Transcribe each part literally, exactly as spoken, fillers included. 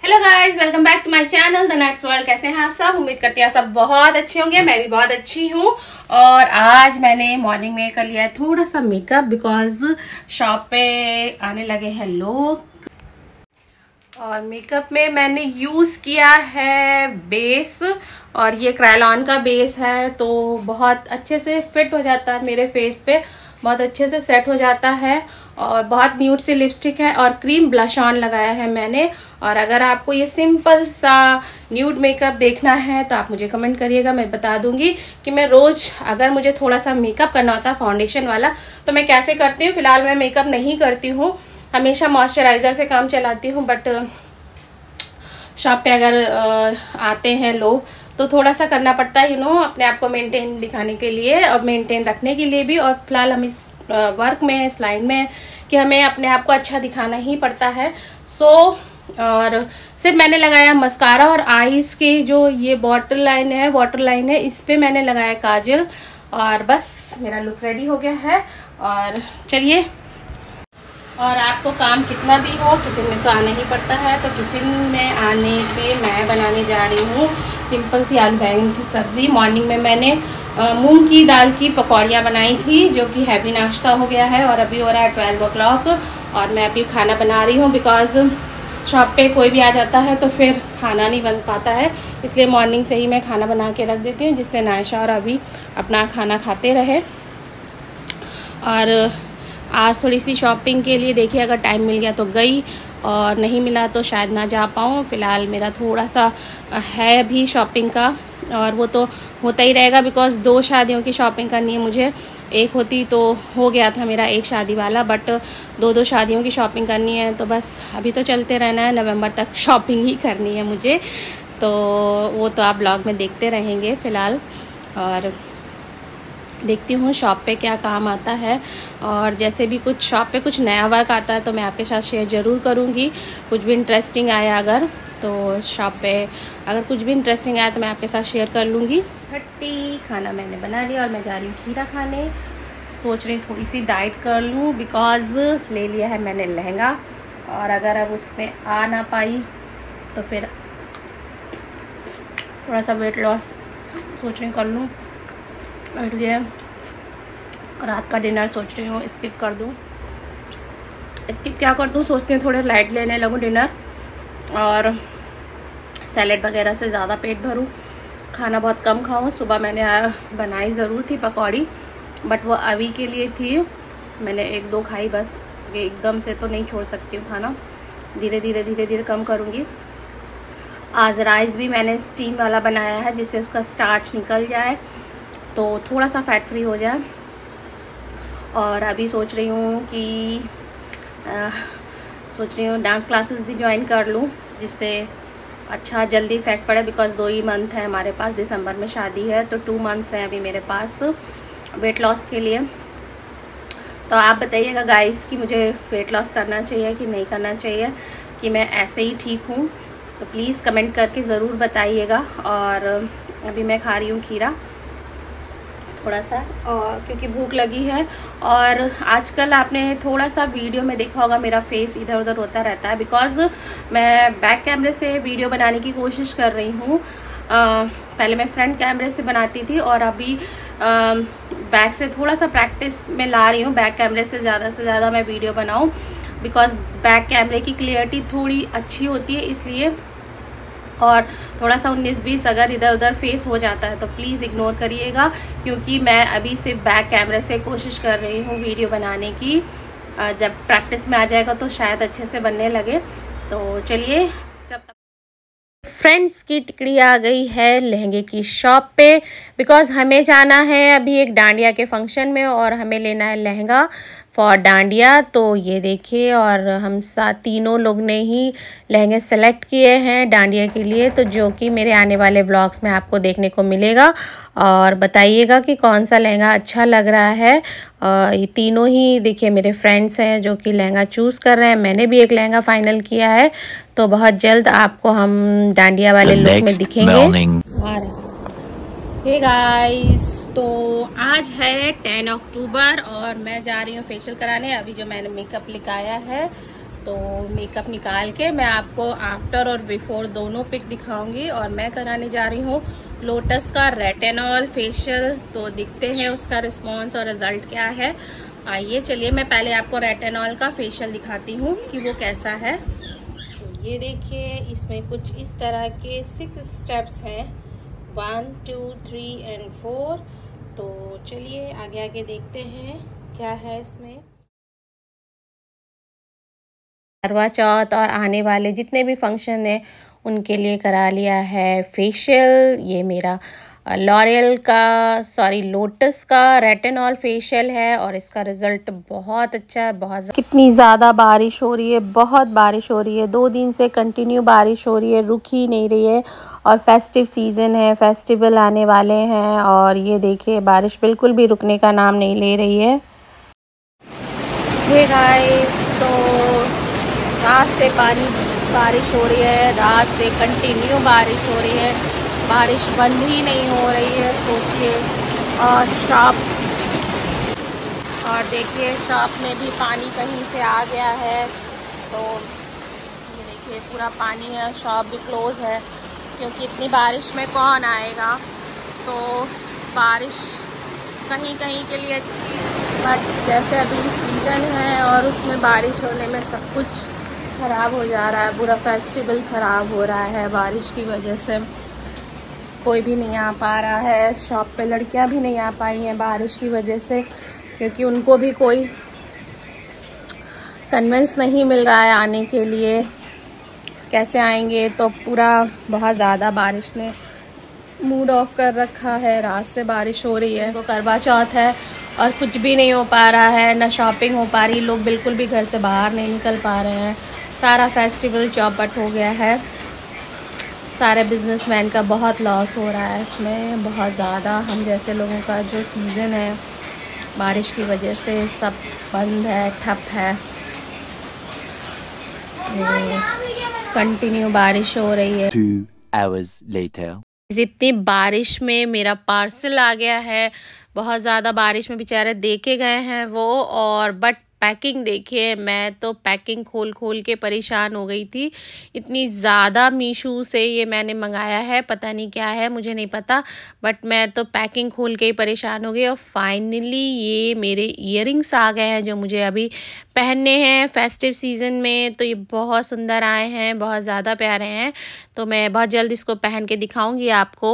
Hello guys, welcome back to my channel the next world. कैसे हैं आप सब? उम्मीद करती हैं सब बहुत अच्छे होंगे। मैं भी बहुत अच्छी हूँ। और आज मैंने मॉर्निंग में कर लिया है थोड़ा सा मेकअप, बिकॉज शॉप पे आने लगे हैं लोग। और मेकअप में मैंने यूज किया है बेस, और ये क्रायलॉन का बेस है, तो बहुत अच्छे से फिट हो जाता है मेरे फेस पे, बहुत अच्छे से सेट हो जाता है। और बहुत न्यूड सी लिपस्टिक है और क्रीम ब्लश ऑन लगाया है मैंने। और अगर आपको ये सिंपल सा न्यूड मेकअप देखना है तो आप मुझे कमेंट करिएगा, मैं बता दूंगी कि मैं रोज अगर मुझे थोड़ा सा मेकअप करना होता है फाउंडेशन वाला तो मैं कैसे करती हूँ। फिलहाल मैं मेकअप नहीं करती हूँ, हमेशा मॉइस्चराइजर से काम चलाती हूँ। बट शॉप पे अगर आते हैं लोग तो थोड़ा सा करना पड़ता है, यू नो, अपने आप को मेंटेन दिखाने के लिए और मेंटेन रखने के लिए भी। और फिलहाल हम इस वर्क में, इस लाइन में कि हमें अपने आप को अच्छा दिखाना ही पड़ता है। सो so, और सिर्फ मैंने लगाया मस्कारा और आईज के जो ये वाटर लाइन है वाटर लाइन है इस पे मैंने लगाया काजल। और बस मेरा लुक रेडी हो गया है। और चलिए, और आपको काम कितना भी हो किचन में तो आना ही पड़ता है। तो किचन में आने पे मैं बनाने जा रही हूँ सिंपल सी आलू बैंगन की सब्जी। मॉर्निंग में मैंने मूंग की दाल की पकौड़ियाँ बनाई थी, जो कि हैवी नाश्ता हो गया है। और अभी हो रहा है ट्वेल्व ओ क्लॉक और मैं अभी खाना बना रही हूँ, बिकॉज शॉप पे कोई भी आ जाता है तो फिर खाना नहीं बन पाता है। इसलिए मॉर्निंग से ही मैं खाना बना के रख देती हूँ, जिससे नायशा और अभी अपना खाना खाते रहे। और आज थोड़ी सी शॉपिंग के लिए देखिए, अगर टाइम मिल गया तो गई, और नहीं मिला तो शायद ना जा पाऊँ। फिलहाल मेरा थोड़ा सा है भी शॉपिंग का, और वो तो होता ही रहेगा, बिकॉज दो शादियों की शॉपिंग करनी है मुझे। एक होती तो हो गया था मेरा एक शादी वाला, बट दो दो शादियों की शॉपिंग करनी है। तो बस अभी तो चलते रहना है, नवंबर तक शॉपिंग ही करनी है मुझे। तो वो तो आप ब्लॉग में देखते रहेंगे फिलहाल। और देखती हूँ शॉप पे क्या काम आता है, और जैसे भी कुछ शॉप पे कुछ नया वर्क आता है तो मैं आपके साथ शेयर ज़रूर करूँगी। कुछ भी इंटरेस्टिंग आया अगर तो शॉप पे अगर कुछ भी इंटरेस्टिंग आया तो मैं आपके साथ शेयर कर लूँगी। थर्टी खाना मैंने बना लिया और मैं जा रही हूँ खीरा खाने। सोच रही हूँ थोड़ी सी डाइट कर लूँ, बिकॉज ले लिया है मैंने लहंगा, और अगर अब उसमें आ ना पाई तो फिर थोड़ा सा वेट लॉस सोच रही हूँ कर लूँ। इसलिए रात का डिनर सोच रही हूँ स्किप कर दूँ। स्किप क्या कर दूँ, सोचती हूँ थोड़े लाइट लेने लगूँ डिनर, और सैलेड वगैरह से ज़्यादा पेट भरूँ, खाना बहुत कम खाऊँ। सुबह मैंने बनाई ज़रूर थी पकौड़ी, बट वो अभी के लिए थी, मैंने एक दो खाई बस। एकदम से तो नहीं छोड़ सकती हूँ खाना, धीरे धीरे धीरे धीरे कम करूँगी। आज राइस भी मैंने स्टीम वाला बनाया है, जिससे उसका स्टार्च निकल जाए तो थोड़ा सा फैट फ्री हो जाए। और अभी सोच रही हूँ कि आ, सोच रही हूँ डांस क्लासेस भी ज्वाइन कर लूँ, जिससे अच्छा जल्दी इफेक्ट पड़े। बिकॉज दो ही मंथ है हमारे पास, दिसंबर में शादी है तो टू मंथ्स हैं अभी मेरे पास वेट लॉस के लिए। तो आप बताइएगा गाइस कि मुझे वेट लॉस करना चाहिए कि नहीं करना चाहिए, कि मैं ऐसे ही ठीक हूँ। तो प्लीज़ कमेंट करके ज़रूर बताइएगा। और अभी मैं खा रही हूँ खीरा थोड़ा सा, और क्योंकि भूख लगी है। और आजकल आपने थोड़ा सा वीडियो में देखा होगा मेरा फेस इधर उधर होता रहता है, बिकॉज मैं बैक कैमरे से वीडियो बनाने की कोशिश कर रही हूँ। पहले मैं फ्रंट कैमरे से बनाती थी, और अभी आ, बैक से थोड़ा सा प्रैक्टिस में ला रही हूँ, बैक कैमरे से ज़्यादा से ज़्यादा मैं वीडियो बनाऊँ, बिकॉज बैक कैमरे की क्लियरिटी थोड़ी अच्छी होती है इसलिए। और थोड़ा सा उन्नीस बीस अगर इधर उधर फेस हो जाता है तो प्लीज़ इग्नोर करिएगा, क्योंकि मैं अभी सिर्फ बैक कैमरे से कोशिश कर रही हूँ वीडियो बनाने की। जब प्रैक्टिस में आ जाएगा तो शायद अच्छे से बनने लगे। तो चलिए, जब फ्रेंड्स की टिकड़ी आ गई है लहंगे की शॉप पे, बिकॉज हमें जाना है अभी एक डांडिया के फंक्शन में, और हमें लेना है लहंगा फॉर डांडिया। तो ये देखिए, और हम साथ तीनों लोग ने ही लहंगे सेलेक्ट किए हैं डांडिया के लिए, तो जो कि मेरे आने वाले व्लॉग्स में आपको देखने को मिलेगा। और बताइएगा कि कौन सा लहंगा अच्छा लग रहा है। ये तीनों ही देखिए मेरे फ्रेंड्स हैं जो कि लहंगा चूज़ कर रहे हैं। मैंने भी एक लहंगा फाइनल किया है, तो बहुत जल्द आपको हम डांडिया वाले लुक में दिखेंगे। हे गाइस, तो आज है टेन अक्टूबर और मैं जा रही हूँ फेशियल कराने। अभी जो मैंने मेकअप लगाया है तो तो मेकअप निकाल के मैं आपको आफ्टर और बिफोर दोनों पिक दिखाऊंगी। और मैं कराने जा रही हूँ लोटस का रेटिनॉल फेशियल। तो दिखते हैं उसका रिस्पॉन्स और रिजल्ट क्या है। आइए चलिए मैं पहले आपको रेटिनॉल का फेशियल दिखाती हूँ कि वो कैसा है। तो ये देखिए, इसमें कुछ इस तरह के सिक्स स्टेप्स हैं, one two three and four. तो चलिए आगे आगे देखते हैं क्या है इसमें। करवा चौथ और आने वाले जितने भी फंक्शन हैं उनके लिए करा लिया है फेशियल। ये मेरा लॉरियल का सॉरी लोटस का रेटिनॉल फेशियल है और इसका रिज़ल्ट बहुत अच्छा है। बहुत कितनी ज़्यादा बारिश हो रही है, बहुत बारिश हो रही है, दो दिन से कंटिन्यू बारिश हो रही है, रुक ही नहीं रही है। और फेस्टिव सीज़न है, फेस्टिवल आने वाले हैं और ये देखिए बारिश बिल्कुल भी रुकने का नाम नहीं ले रही है। हे गाइस, तो रात से पानी बारिश हो रही है, रात से कंटिन्यू बारिश हो रही है, बारिश बंद ही नहीं हो रही है, सोचिए। और शॉप और देखिए शॉप में भी पानी कहीं से आ गया है। तो ये देखिए पूरा पानी है, शॉप भी क्लोज़ है क्योंकि इतनी बारिश में कौन आएगा। तो बारिश कहीं कहीं के लिए अच्छी, बट जैसे अभी सीज़न है और उसमें बारिश होने में सब कुछ ख़राब हो जा रहा है, पूरा फेस्टिवल ख़राब हो रहा है बारिश की वजह से। कोई भी नहीं आ पा रहा है शॉप पे, लड़कियां भी नहीं आ पाई हैं बारिश की वजह से क्योंकि उनको भी कोई कन्विंस नहीं मिल रहा है आने के लिए। कैसे आएंगे, तो पूरा बहुत ज़्यादा बारिश ने मूड ऑफ कर रखा है, रात से बारिश हो रही है। वो करवा चौथ है और कुछ भी नहीं हो पा रहा है, ना शॉपिंग हो पा रही, लोग बिल्कुल भी घर से बाहर नहीं निकल पा रहे हैं, सारा फेस्टिवल चौपट हो गया है। सारे बिजनेसमैन का बहुत लॉस हो रहा है इसमें, बहुत ज़्यादा। हम जैसे लोगों का जो सीज़न है बारिश की वजह से सब बंद है, ठप है, कंटिन्यू बारिश हो रही है। Two hours later. इतनी बारिश में मेरा पार्सल आ गया है, बहुत ज़्यादा बारिश में बेचारे देके गए हैं वो। और बट पैकिंग देखिए, मैं तो पैकिंग खोल खोल के परेशान हो गई थी। इतनी ज़्यादा मीशो से ये मैंने मंगाया है, पता नहीं क्या है, मुझे नहीं पता, बट मैं तो पैकिंग खोल के ही परेशान हो गई। और फाइनली ये मेरे इयररिंग्स आ गए हैं जो मुझे अभी पहनने हैं फेस्टिव सीज़न में। तो ये बहुत सुंदर आए हैं, बहुत ज़्यादा प्यारे हैं। तो मैं बहुत जल्द इसको पहन के दिखाऊंगी आपको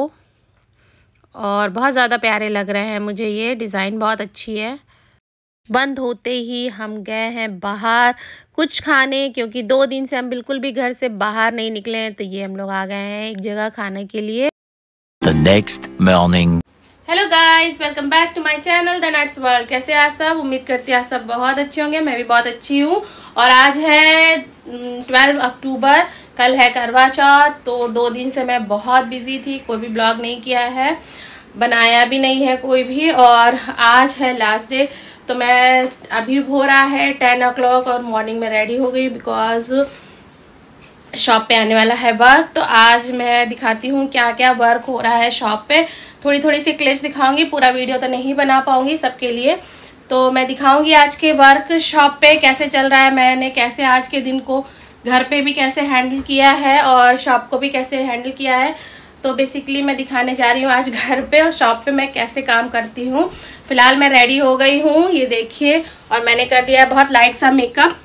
और बहुत ज़्यादा प्यारे लग रहे हैं मुझे, ये डिज़ाइन बहुत अच्छी है। बंद होते ही हम गए हैं बाहर कुछ खाने, क्योंकि दो दिन से हम बिल्कुल भी घर से बाहर नहीं निकले हैं। तो ये हम लोग आ गए हैं एक जगह खाने के लिए। The next morning. Hello guys, welcome back to my channel the nuts world. कैसे आप सब? उम्मीद करती हूँ आप सब बहुत अच्छे होंगे, मैं भी बहुत अच्छी हूँ। और आज है ट्वेल्व अक्टूबर, कल है करवा चौथ। तो दो दिन से मैं बहुत बिजी थी, कोई भी ब्लॉग नहीं किया है, बनाया भी नहीं है कोई भी। और आज है लास्ट डे। तो मैं अभी हो रहा है टेन ओ क्लॉक और मॉर्निंग में रेडी हो गई बिकॉज शॉप पे आने वाला है वर्क। तो आज मैं दिखाती हूँ क्या क्या वर्क हो रहा है शॉप पे, थोड़ी थोड़ी सी क्लिप्स दिखाऊंगी, पूरा वीडियो तो नहीं बना पाऊंगी सबके लिए। तो मैं दिखाऊंगी आज के वर्क शॉप पे कैसे चल रहा है, मैंने कैसे आज के दिन को घर पे भी कैसे हैंडल किया है और शॉप को भी कैसे हैंडल किया है। तो बेसिकली मैं दिखाने जा रही हूँ आज घर पे और शॉप पे मैं कैसे काम करती हूँ। फिलहाल मैं रेडी हो गई हूँ, ये देखिए, और मैंने कर दिया है बहुत लाइट सा मेकअप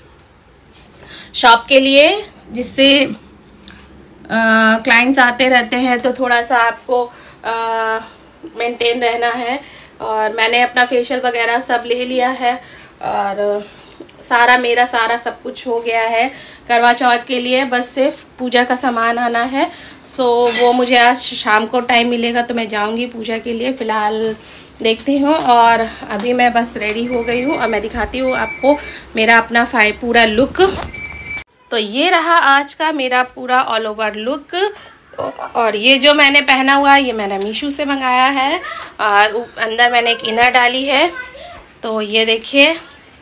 शॉप के लिए, जिससे क्लाइंट्स आते रहते हैं तो थोड़ा सा आपको मेंटेन रहना है। और मैंने अपना फेशियल वगैरह सब ले लिया है और सारा मेरा सारा सब कुछ हो गया है करवा चौथ के लिए। बस सिर्फ पूजा का सामान आना है, सो वो मुझे आज शाम को टाइम मिलेगा तो मैं जाऊंगी पूजा के लिए। फिलहाल देखती हूँ और अभी मैं बस रेडी हो गई हूँ और मैं दिखाती हूँ आपको मेरा अपना फाइ पूरा लुक। तो ये रहा आज का मेरा पूरा ऑल ओवर लुक। और ये जो मैंने पहना हुआ है ये मैंने मीशो से मंगाया है और अंदर मैंने एक इनर डाली है। तो ये देखिए,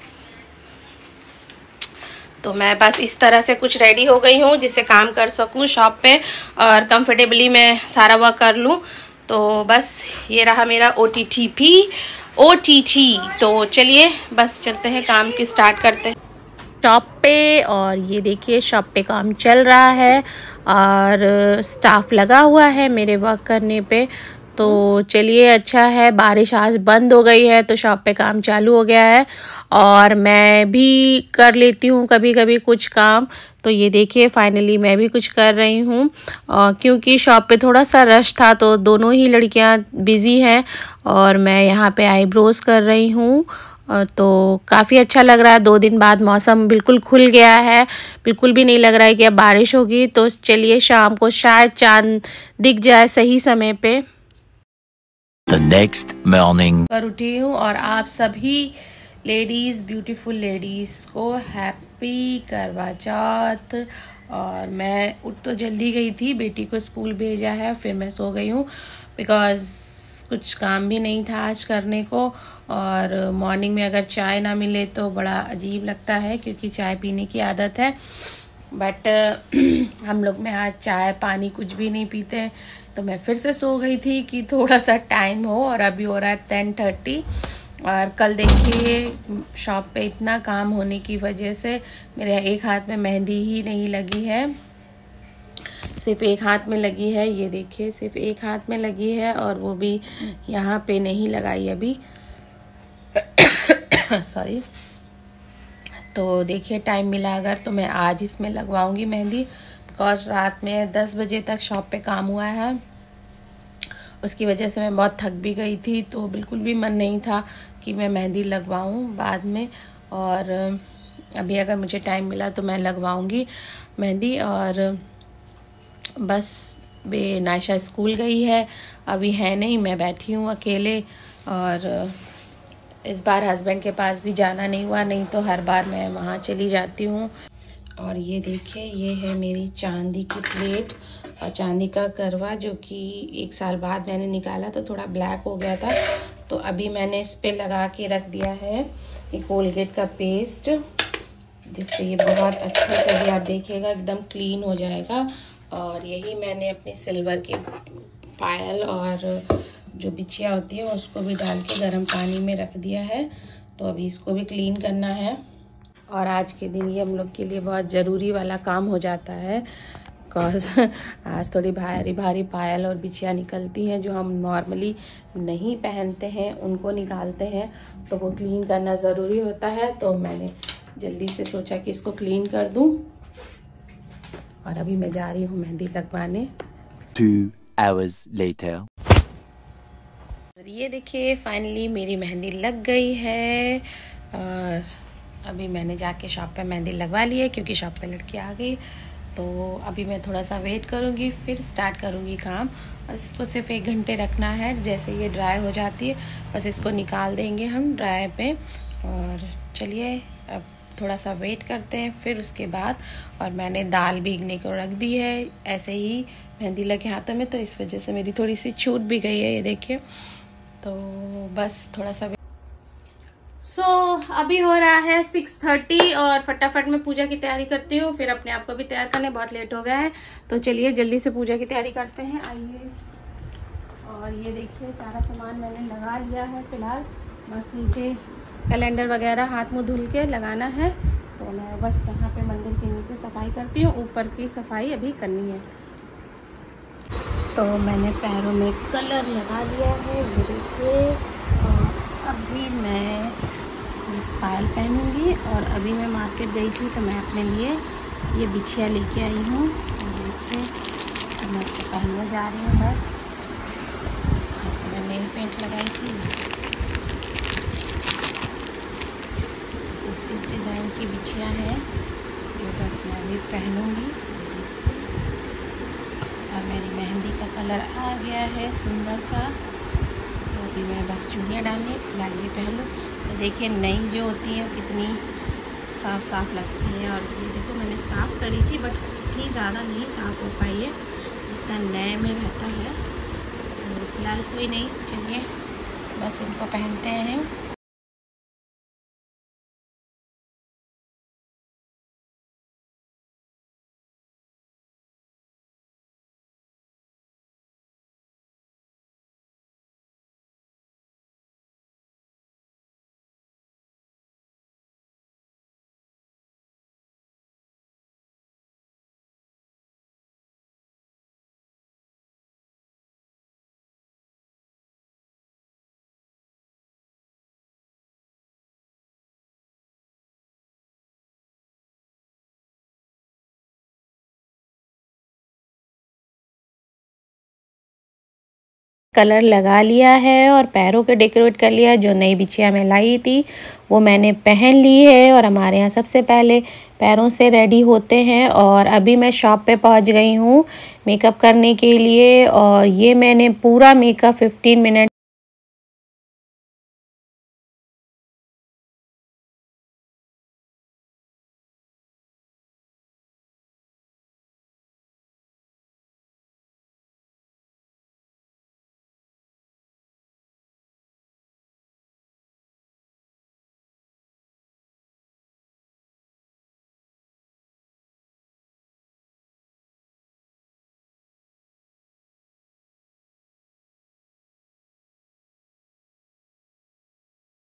तो मैं बस इस तरह से कुछ रेडी हो गई हूँ जिससे काम कर सकूँ शॉप पे और कंफर्टेबली मैं सारा वर्क कर लूँ। तो बस ये रहा मेरा O T T P O T T. तो चलिए बस चलते हैं, काम की स्टार्ट करते हैं। शॉप पे। और ये देखिए शॉप पे काम चल रहा है और स्टाफ लगा हुआ है मेरे वर्क करने पे। तो चलिए अच्छा है, बारिश आज बंद हो गई है तो शॉप पे काम चालू हो गया है और मैं भी कर लेती हूँ कभी कभी कुछ काम। तो ये देखिए फाइनली मैं भी कुछ कर रही हूँ क्योंकि शॉप पे थोड़ा सा रश था तो दोनों ही लड़कियाँ बिज़ी हैं और मैं यहाँ पे आईब्रोज़ कर रही हूँ। तो काफ़ी अच्छा लग रहा है, दो दिन बाद मौसम बिल्कुल खुल गया है, बिल्कुल भी नहीं लग रहा है कि अब बारिश होगी। तो चलिए शाम को शायद चांद दिख जाए सही समय पे। The next morning. पर उठी हूँ और आप सभी लेडीज़, ब्यूटीफुल लेडीज़ को हैप्पी करवा चौथ। और मैं उठ तो जल्दी गई थी, बेटी को स्कूल भेजा है, फिर मैं सो गई हूँ बिकॉज़ कुछ काम भी नहीं था आज करने को। और मॉर्निंग में अगर चाय ना मिले तो बड़ा अजीब लगता है क्योंकि चाय पीने की आदत है। बट हम लोग में आज चाय पानी कुछ भी नहीं पीते। तो मैं फिर से सो गई थी कि थोड़ा सा टाइम हो और अभी हो रहा है टेन थर्टी। और कल देखिए शॉप पे इतना काम होने की वजह से मेरे एक हाथ में मेहंदी ही नहीं लगी है, सिर्फ एक हाथ में लगी है। ये देखिए सिर्फ एक हाथ में लगी है और वो भी यहाँ पे नहीं लगाई अभी सॉरी। तो देखिए टाइम मिला अगर तो मैं आज इसमें लगवाऊंगी मेहंदी बिकॉज रात में दस बजे तक शॉप पे काम हुआ है, उसकी वजह से मैं बहुत थक भी गई थी तो बिल्कुल भी मन नहीं था कि मैं मेहंदी लगवाऊं बाद में। और अभी अगर मुझे टाइम मिला तो मैं लगवाऊंगी मेहंदी। और बस बे नायशा स्कूल गई है, अभी है नहीं, मैं बैठी हूँ अकेले। और इस बार हस्बैंड के पास भी जाना नहीं हुआ, नहीं तो हर बार मैं वहाँ चली जाती हूँ। और ये देखिए ये है मेरी चांदी की प्लेट और चांदी का करवा जो कि एक साल बाद मैंने निकाला तो थोड़ा ब्लैक हो गया था। तो अभी मैंने इस पे लगा के रख दिया है ये कोलगेट का पेस्ट, जिससे ये बहुत अच्छे से भी आप देखिएगा एकदम क्लीन हो जाएगा। और यही मैंने अपनी सिल्वर के पायल और जो बिछिया होती है उसको भी डाल के गर्म पानी में रख दिया है। तो अभी इसको भी क्लीन करना है। और आज के दिन ये हम लोग के लिए बहुत ज़रूरी वाला काम हो जाता है बिकॉज आज थोड़ी भारी भारी पायल और बिछिया निकलती हैं जो हम नॉर्मली नहीं पहनते हैं, उनको निकालते हैं तो वो क्लीन करना ज़रूरी होता है। तो मैंने जल्दी से सोचा कि इसको क्लीन कर दूं और अभी मैं जा रही हूँ मेहंदी लगवाने। Two hours later. ये देखिए फाइनली मेरी मेहंदी लग गई है और अभी मैंने जाके शॉप पे मेहंदी लगवा ली है क्योंकि शॉप पे लड़की आ गई। तो अभी मैं थोड़ा सा वेट करूँगी फिर स्टार्ट करूँगी काम। और इसको सिर्फ एक घंटे रखना है, जैसे ये ड्राई हो जाती है बस इसको निकाल देंगे हम ड्राई पे। और चलिए अब थोड़ा सा वेट करते हैं फिर उसके बाद। और मैंने दाल भीगने को रख दी है, ऐसे ही मेहंदी लगे हाथों में तो इस वजह से मेरी थोड़ी सी छूट भी गई है, ये देखिए। तो बस थोड़ा सा सो so, अभी हो रहा है सिक्स थर्टी और फटाफट मैं पूजा की तैयारी करती हूँ, फिर अपने आप को भी तैयार करने बहुत लेट हो गया है। तो चलिए जल्दी से पूजा की तैयारी करते हैं, आइए। और ये देखिए सारा सामान मैंने लगा लिया है फिलहाल, बस नीचे कैलेंडर वगैरह हाथ मुँह धुल के लगाना है। तो मैं बस यहाँ पे मंदिर के नीचे सफाई करती हूँ, ऊपर की सफाई अभी करनी है। तो मैंने पैरों में कलर लगा लिया है, ये देखिए। और अभी मैं ये पायल पहनूंगी। और अभी मैं मार्केट गई थी तो मैं अपने लिए ये बिछिया लेके आई हूँ, देखिए। तो मैं इसको पहनने जा रही हूँ बस। तो मैं नेल पेंट लगाई थी, कुछ इस डिज़ाइन की बिछिया है, ये बस मैं भी पहनूंगी। और मेरी मेहंदी का कलर आ गया है सुंदर सा। तो अभी मैं बस चूड़ियाँ डालनी है, फिलहाल ये पहन लूँ। तो देखिए नई जो होती है कितनी साफ साफ लगती है। और ये देखो मैंने साफ़ करी थी बट इतनी ज़्यादा नहीं साफ़ हो पाई है जितना नए में रहता है। तो फिलहाल कोई नहीं, चलिए बस इनको पहनते हैं। कलर लगा लिया है और पैरों के डेकोरेट कर लिया है। जो नई बिछिया मैं लाई थी वो मैंने पहन ली है और हमारे यहाँ सबसे पहले पैरों से रेडी होते हैं। और अभी मैं शॉप पे पहुँच गई हूँ मेकअप करने के लिए और ये मैंने पूरा मेकअप फिफ्टीन मिनट